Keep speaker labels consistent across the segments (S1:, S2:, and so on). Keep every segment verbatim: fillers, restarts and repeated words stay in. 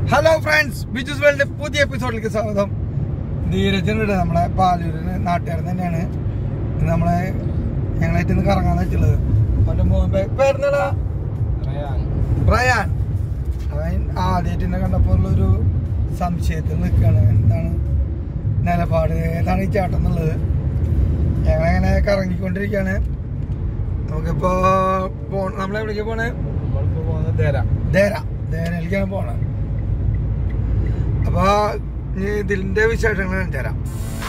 S1: Hello friends, Biju's വേൾഡിന്റെ പുതിയ എപ്പിസോഡിലേക്ക് സ്വാഗതം. ധീരജനുണ്ട് നമ്മളെ പാലൂരിന് നാട്ടുകാരൻ തന്നെയാണ്. നമ്മളെ ഞങ്ങളായിട്ട് ഇന്ന് കറങ്ങാന്ന് വെച്ചുള്ളത്. അവന്റെ മോൻ പേരുന്നടാ റയാൻ. അവൻ ആദ്യമായിട്ട് എന്നെ കണ്ടപ്പോൾ ഉള്ളൊരു സംശയത്തിൽ നിൽക്കുകയാണ്. എന്താണ് നിലപാട്, ഏതാണ് ഈ ചേട്ടൻ എന്നുള്ളത്. ഞങ്ങളങ്ങനെ കറങ്ങിക്കൊണ്ടിരിക്കുകയാണ്. നമുക്കിപ്പോ പോ നമ്മളെവിടേക്ക് പോണേ? ദേര ദേരയിലേക്കാണ് പോണത്. അപ്പൊ ഇതിന്റെ വിശേഷങ്ങൾ കാണിച്ചു തരാം.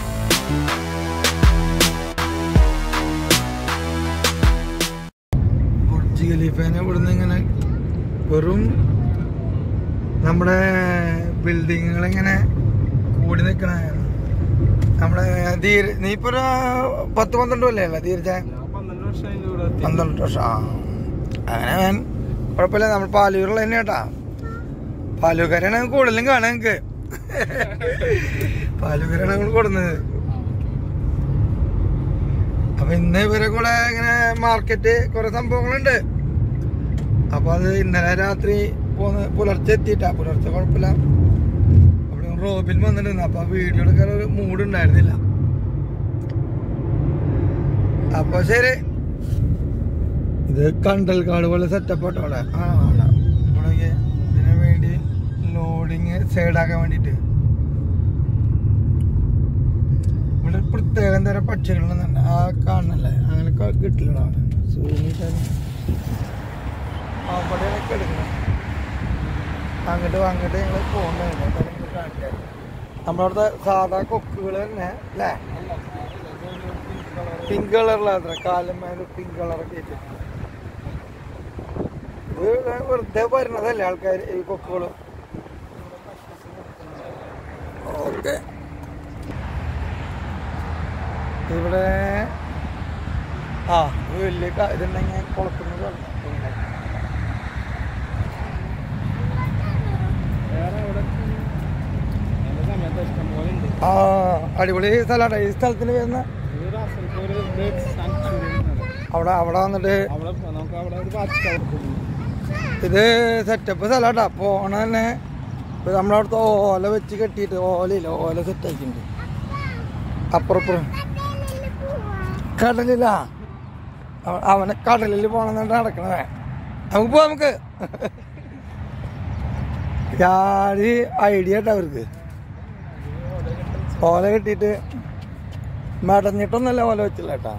S1: ബുർജ് ഖലീഫേനെ ഇവിടുന്ന് ഇങ്ങനെ വെറും നമ്മുടെ ബിൽഡിങ്ങുകൾ ഇങ്ങനെ കൂടി നിൽക്കണ നമ്മുടെ ധീര നീ ഇപ്പൊ ഒരു പത്ത് പന്ത്രണ്ട് കൊല്ലല്ലേ ധീരജ? പന്ത്രണ്ട് വർഷം. ആ അങ്ങനെ ഞാൻ കുഴപ്പമില്ല. നമ്മൾ പാലൂരുള്ള തന്നെ കേട്ടാ. പാലൂക്കാരാണ് കൂടുതലും കാണാൻ എനിക്ക്. പാലൂക്കാരാണ് നമ്മൾ കൊടുന്നത്. അപ്പൊ ഇന്ന് ഇവരെ കൂടെ ഇങ്ങനെ മാർക്കറ്റ് കുറെ സംഭവങ്ങളുണ്ട്. അപ്പൊ അത് ഇന്നലെ രാത്രി പോന്ന് പുലർച്ചെ എത്തിയിട്ടാ. പുലർച്ചെ കുഴപ്പമില്ല. അവിടെ റോബിൻ വന്നിട്ടുണ്ട്. അപ്പൊ വീഡിയോ എടുക്കാൻ ഒരു മൂഡ് ഉണ്ടായിരുന്നില്ല. അപ്പൊ ശരി, ഇത് കണ്ടൽക്കാട് പോലെ സെറ്റപ്പ് ആട്ടോ അവിടെ. ആ ഇവിടെ ഇതിനു വേണ്ടി ലോഡിങ് സൈഡാക്കാൻ വേണ്ടിട്ട് ഇവിടെ പ്രത്യേകം തരം പക്ഷികളുണ്ടെന്നുണ്ട്. ആ കാണണല്ലേ, അങ്ങനെ കിട്ടില്ല. സൂമിട്ടാണ് അവിടെയൊക്കെ എടുക്കണം. അങ്ങോട്ട് അങ്ങോട്ട് ഞങ്ങൾ പോകണ്ടായിരുന്നു. കാണിക്കാൻ നമ്മളവിടുത്തെ സാധാ കൊക്കുകൾ തന്നെ അല്ലേ? പിങ്ക് കളറിലാത്ര കാലന്മാര് പിങ്ക് കളറൊക്കെ ഇട്ട് ഇത് വെറുതെ വരുന്നതല്ലേ ആൾക്കാർ ഈ കൊക്കുകളും. ഓക്കെ, ഇവിടെ ആ വലിയ ഇതുണ്ടെങ്കിൽ കുളക്കുന്നത് ആ അടിപൊളി സ്ഥലമാണ്. ഈ സ്ഥലത്തിന് വരുന്ന അവിടെ അവിടെ വന്നിട്ട് ഇത് സെറ്റപ്പ് സ്ഥലമാട്ടാ. പോണ തന്നെ നമ്മളവിടുത്തെ ഓല വെച്ച് കെട്ടിയിട്ട് ഓലയില്ല, ഓല സെറ്റ് ആക്കിയിട്ടുണ്ട്. അപ്പുറപ്പുറം കടലില്ല, അവനെ കടലിൽ പോണെന്നിട്ട് നടക്കണേ. നമുക്ക് പോവാം. നമുക്ക് ഞാന് ഐഡിയ കേട്ടോ അവർക്ക്. ഓല കെട്ടിയിട്ട് മെടഞ്ഞിട്ടൊന്നല്ല ഓല വെച്ചില്ല കേട്ടാ.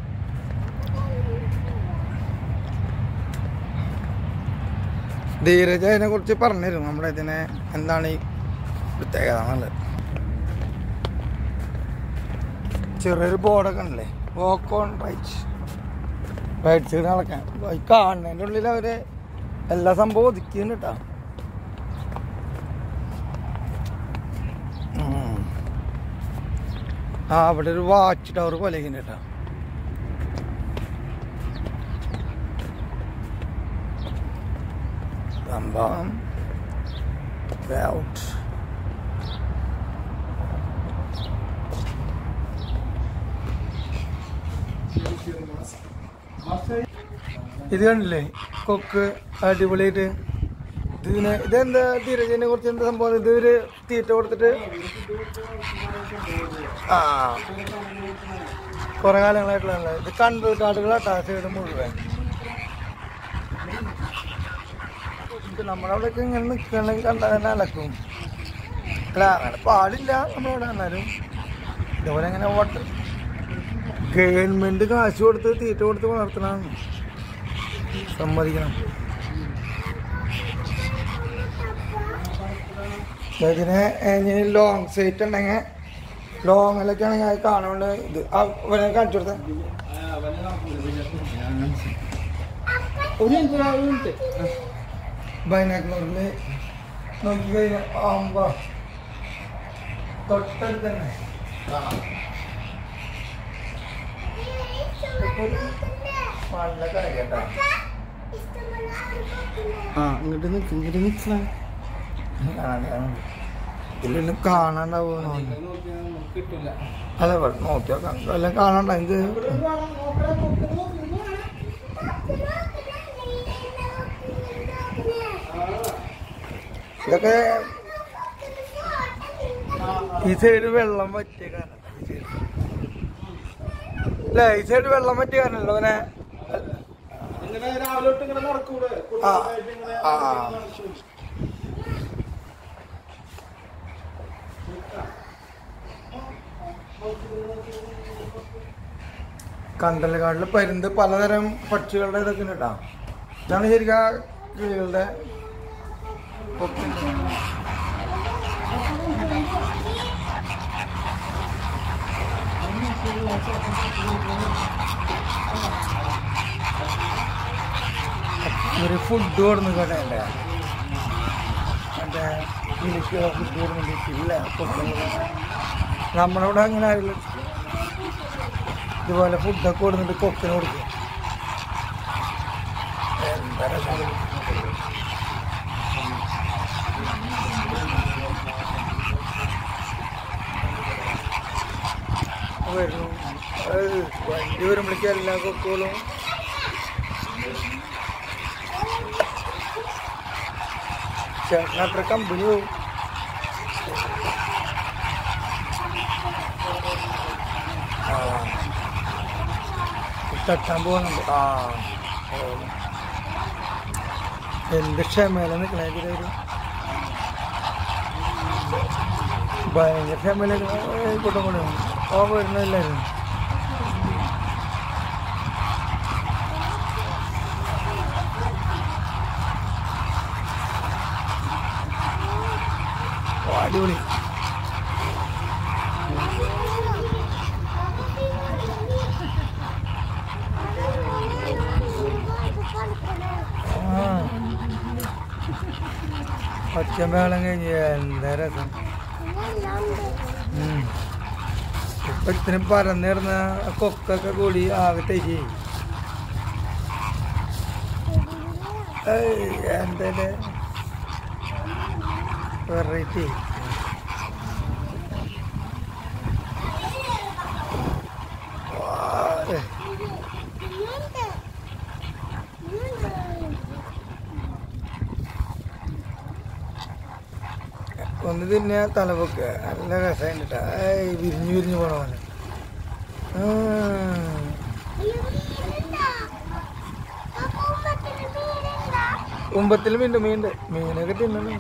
S1: ധീരജ അതിനെ കുറിച്ച് പറഞ്ഞിരുന്നു. നമ്മുടെ ഇതിനെ എന്താണ് ഈ പ്രത്യേകത എന്നുള്ളത്. ചെറിയൊരു ബോർഡൊക്കെ ഉണ്ടല്ലേ, walk on right right side നടക്കാൻ. ഈ കാണുന്നതിൻ്റെ ഉള്ളിൽ അവര് എല്ലാ സംഭവം ഒതുക്കിയുണ്ട് കേട്ടോ. ആ അവിടെ ഒരു വാച്ച് ടവർ പോലെ കേട്ടോ. സംഭവം ഇത് കണ്ടില്ലേ കൊക്ക് അടിപൊളിയായിട്ട്. ഇതിന് ഇതെന്താ ധീരജിനെ കുറിച്ച് എന്താ സംഭവം? ഇത് ഒരു തീറ്റ കൊടുത്തിട്ട് ആ കുറെ കാലങ്ങളായിട്ടുള്ള ഇത് കണ്ടൽ കാടുകളാട്ടാ സൈഡ് മുഴുവൻ. നമ്മളവിടെയൊക്കെ ഇങ്ങനെ നിൽക്കണമെങ്കിൽ കണ്ടാൽ തന്നെ അലക്കും. അല്ല അങ്ങനെ പാടില്ല നമ്മളവിടെ. എന്നാലും ഇതുപോലെ ഇങ്ങനെ ഓട്ട ഗവൺമെന്റ് കാശ് കൊടുത്ത് തീറ്റ കൊടുത്ത് വളർത്തണം, സമ്മതിക്കണം. ഇതിന് ഇനി ലോങ് സൈറ്റ് ഉണ്ടെങ്കിൽ ലോങ്ങിലൊക്കെ ആണെങ്കിൽ അത് കാണുകൊണ്ട് ഇത് അവനെ കാണിച്ചു കൊടുത്ത ഒരു ബൈനാക്കുലറില് നോക്കി കഴിഞ്ഞാൽ ആകുമ്പോ തൊട്ടടുത്ത് തന്നെ കാണാം. നല്ല കാര്യട്ടാ. ആ ഇങ്ങോട്ട് നിൽക്കും, ഇങ്ങോട്ട് നിൽക്കണ ഇതിലൊന്നും കാണാണ്ടാവോ? അല്ല നോക്കി നോക്കാം, എല്ലാം കാണണ്ട. ഇത് ഇതൊക്കെ ഈ സൈഡ് വെള്ളം പറ്റിയ കാരണം അല്ലേ? ഈ സൈഡ് വെള്ളം പറ്റിയ കാരണല്ലോ അവനെ. കണ്ടൽക്കാട്ടില് പരുന്ത് പലതരം പക്ഷികളുടെ ഇതൊക്കെ ഉണ്ട് കേട്ടോ. ഇതാണ് ശരിക്കും ആ കിളികളുടെ ഒരു ഫുഡ് കൊടുന്നു കേട്ടെ. എൻ്റെ മറ്റേ കിളിക്ക് ഫുഡ് കൊടുക്കുന്നില്ല. നമ്മളിവിടെ അങ്ങനെ ആയില്ല. ഇതുപോലെ ഫുഡൊക്കെ കൊടുത്തിട്ട് കൊക്കിന് കൊടുക്കും. എന്താ രസം. വരുന്നു വണ്ടി വരുമ്പോഴേക്കും എല്ലാ കൊക്കുകളും ചേട്ടൻ അത്ര കമ്പനി പോവും. ആ തട്ടാൻ പോകുന്നുണ്ട്. ആ എന്ത് ക്ഷമയില നിൽക്കണേ. ഇതിലൊരു ഭയങ്കര ക്ഷമയില കൂട്ടം കൂടെ ആ വരുന്നില്ലായിരുന്നു. അടിപൊളി. ആ ഒച്ചമേളം കഴിഞ്ഞ് എന്താ രസം. ഇപ്പൊ ഇത്രയും പറന്നിരുന്ന കൊക്കൊക്കെ കൂടി ആകെ തെറ്റി. എന്താ വെറൈറ്റി. ഒന്ന് തിന്നെ തലപ്പൊക്കെ നല്ല രസമുണ്ട്. വിരിഞ്ഞു വിരിഞ്ഞു പോണ പോലെ. കുമ്പത്തിൽ മീൻ മീനുണ്ട്. മീനൊക്കെ തിന്നണം.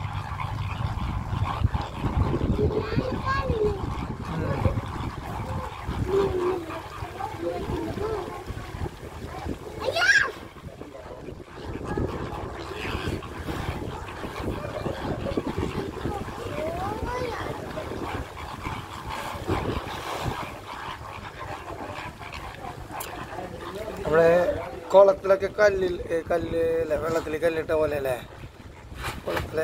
S1: നമ്മുടെ കുളത്തിലൊക്കെ കല്ലിൽ കല്ല് അല്ലേ, വെള്ളത്തിൽ കല്ലിട്ട പോലെ അല്ലേ കുളത്തിലെ.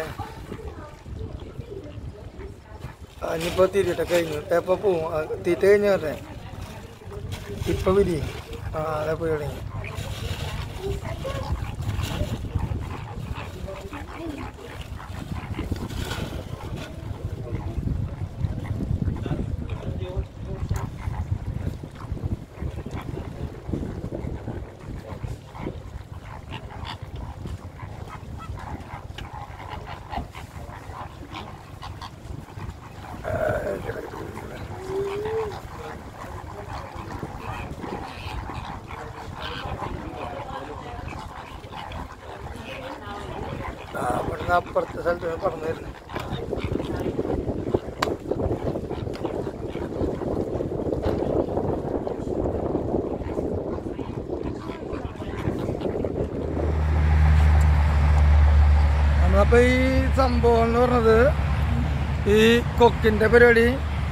S1: ഇനിയിപ്പോൾ തിരിയിട്ട കഴിഞ്ഞു. എപ്പോൾ പോവും? തീറ്റ കഴിഞ്ഞു പറഞ്ഞേ. ഇപ്പം വിരി. ആ അതെ പോയി തുടങ്ങി. ഇവിടുന്ന് അപ്പുറത്തെ സ്ഥലത്ത് പറഞ്ഞു തരുന്നു. നമ്മളപ്പോൾ ഈ സംഭവം എന്ന് പറഞ്ഞത് ഈ കൊക്കിൻ്റെ പരിപാടി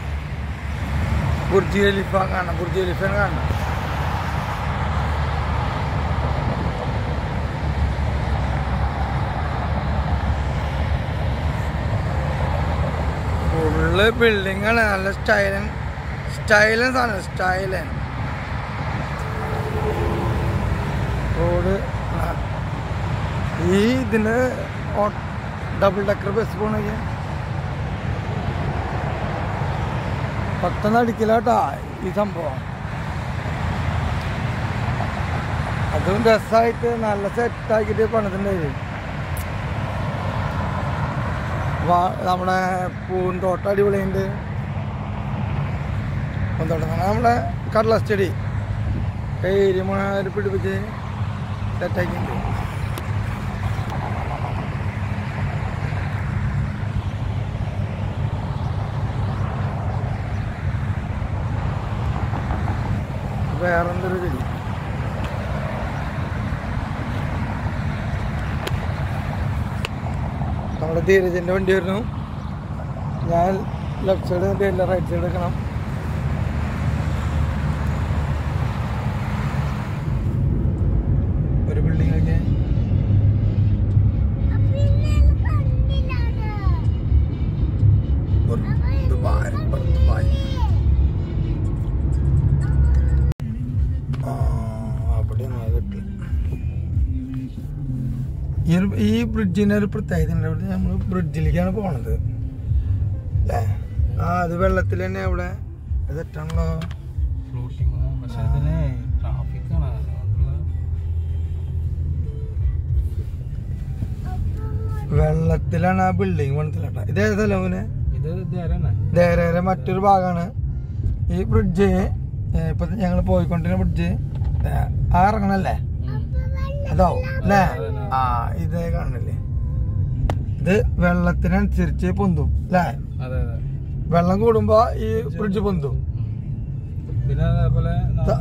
S1: ബുർജ് ഖലീഫ കാണണം. ബുർജ് ഖലീഫയാണ് കാണണം. ഫുള്ള് ബിൽഡിങ്ങാണ്. നല്ല സ്റ്റൈലൻ സ്റ്റൈലൻസ് ആണ്. സ്റ്റൈലൻ റോഡ്. ഈ ഇതിന് ഡബിൾ ഡക്കർ ബസ് പോണെങ്കിൽ പെട്ടെന്ന് അടിക്കില്ലാട്ടാ ഈ സംഭവം. അതും രസമായിട്ട് നല്ല സെറ്റാക്കിയിട്ട് പണിതിട്ടുണ്ടായി. നമ്മുടെ പൂന്തോട്ടം അടിപൊളിയുണ്ട്. പൂന്തോട്ടം നമ്മുടെ കടലസ്റ്റഡി ഏരിയ പിടിപ്പിച്ച് സെറ്റാക്കിയിട്ടുണ്ട്. വേറെന്തൊരു ചെടി നമ്മുടെ ധീരജൻ്റെ വണ്ടി വരുന്നു. ഞാൻ ലെഫ്റ്റ് സൈഡ് നിന്നിട്ട് റൈറ്റ് സൈഡ് എടുക്കണം. ഒരു ബിൽഡിങ്ങിലേക്ക് ഈ ഈ ബ്രിഡ്ജിൻ്റെ ഒരു പ്രത്യേകത ഉണ്ട്. ഇവിടെ നമ്മൾ ബ്രിഡ്ജിലേക്കാണ് പോണത് അല്ലേ? ആ അത് വെള്ളത്തിൽ തന്നെ അവിടെ തെറ്റാണല്ലോ. വെള്ളത്തിലാണ് ആ ബിൽഡിങ് പണിത്തിലട്ട. ഇത് ഏതല്ല മോനെ? ദേര മറ്റൊരു ഭാഗമാണ് ഈ ബ്രിഡ്ജ്. ഇപ്പൊ ഞങ്ങൾ പോയിക്കൊണ്ടിരുന്ന ബ്രിഡ്ജ് ആ ഇറങ്ങണല്ലേ? അതാവും അല്ലേ? ആ ഇതേ കാണണില്ലേ? ഇത് വെള്ളത്തിനനുസരിച്ച് പൊന്തും അല്ലേ? വെള്ളം കൂടുമ്പോ ഈ ബ്രിഡ്ജ് പൊന്തും.
S2: പിന്നെ അതേപോലെ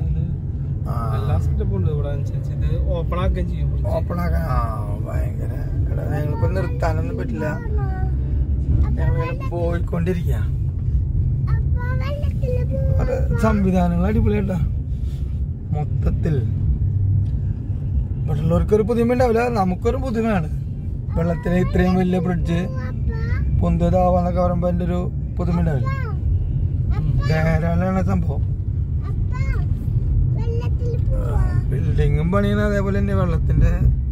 S2: ഓപ്പൺ ആക്കുകയും ചെയ്യും.
S1: ഓപ്പൺ ആക്കാൻ ആ ഭയങ്കര ഞങ്ങളിപ്പോ നിർത്താനൊന്നും പറ്റില്ല. ഞങ്ങൾ പോയിക്കൊണ്ടിരിക്ക. സംവിധാനങ്ങൾ അടിപൊളിയാട്ടാ മൊത്തത്തിൽ. മറ്റുള്ളവർക്കൊരു പുതുമ ഉണ്ടാവില്ല, നമുക്കൊരു പുതുമയാണ്. വെള്ളത്തിലെ ഇത്രയും വലിയ ബ്രിഡ്ജ് പൊന്തതാവാന്നൊക്കെ പറയുമ്പോ അതിന്റെ ഒരു പുതുമ ഉണ്ടാവില്ല. ധാരാളമാണ് സംഭവം. ബിൽഡിങ്ങും പണിയണ അതേപോലെ തന്നെ വെള്ളത്തിന്റെ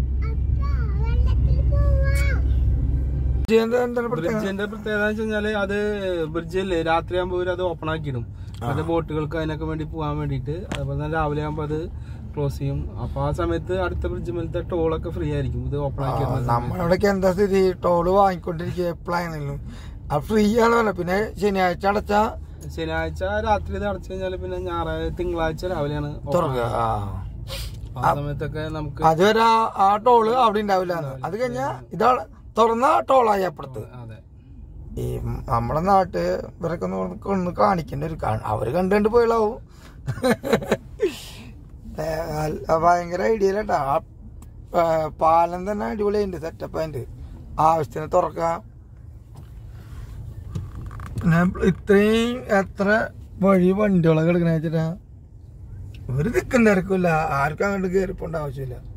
S2: ബ്രിഡ്ജിന്റെ പ്രത്യേകത വെച്ച് കഴിഞ്ഞാല് അത് ബ്രിഡ്ജില് രാത്രി ആകുമ്പോ അത് ഓപ്പൺ ആക്കിയിടും. അത് ബോട്ടുകൾക്ക് അതിനൊക്കെ വേണ്ടി പോകാൻ വേണ്ടിട്ട്. അതുപോലെ തന്നെ രാവിലെ ആകുമ്പോ അത് ക്ലോസ് ചെയ്യും. അപ്പൊ ആ സമയത്ത് അടുത്ത ബ്രിഡ്ജ് മേലത്തെ ടോളൊക്കെ ഫ്രീ ആയിരിക്കും. ഇത് ഓപ്പൺ ആക്കി
S1: നമ്മളിവിടേക്ക് എന്താ സ്ഥിതി? ടോള് വാങ്ങിക്കൊണ്ടിരിക്കുക എപ്പോഴാണെങ്കിലും അത് ഫ്രീ ആണ് പറഞ്ഞത്. പിന്നെ ശനിയാഴ്ച അടച്ചാ
S2: ശനിയാഴ്ച രാത്രി ഇത് അടച്ചു കഴിഞ്ഞാല് പിന്നെ ഞായറാഴ്ച തിങ്കളാഴ്ച രാവിലെയാണ്
S1: തുറക്കുക.
S2: ആ സമയത്തൊക്കെ നമുക്ക്
S1: അതുവരെ ആ ടോള് അവിടെ ഉണ്ടാവില്ല. അത് കഴിഞ്ഞാ ഇതാ തുറന്ന ടോളായി അപ്പുറത്ത്. ഈ നമ്മുടെ നാട്ട് ഇവരൊക്കെ ഒന്ന് കാണിക്കേണ്ട ഒരു അവര് കണ്ടുകൊണ്ട് പോയാലാവും. ഭയങ്കര ഐഡിയയിലാട്ടാ. ആ പാലം തന്നെ അടിപൊളിയുണ്ട്, സെറ്റപ്പ് അതിന്റെ ആവശ്യത്തിന് തുറക്കാം. പിന്നെ ഇത്രയും എത്ര വഴി വണ്ടികളൊക്കെ എടുക്കണ വെച്ചിട്ടാ ഒരു ദിക്കും തിരക്കില്ല. ആർക്കും അങ്ങോട്ട് കയറിപ്പോണ്ട ആവശ്യമില്ല.